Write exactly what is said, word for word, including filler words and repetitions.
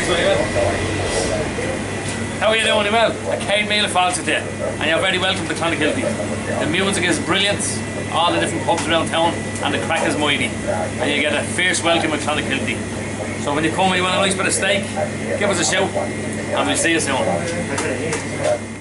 How are you doing? Well, a cade meal of falls today, and you're very welcome to Clonakilty. The music is brilliant, all the different pubs around town, and the crack is mighty. And you get a fierce welcome at Clonakilty. So when you come and you want a nice bit of steak, give us a shout, and we'll see you soon.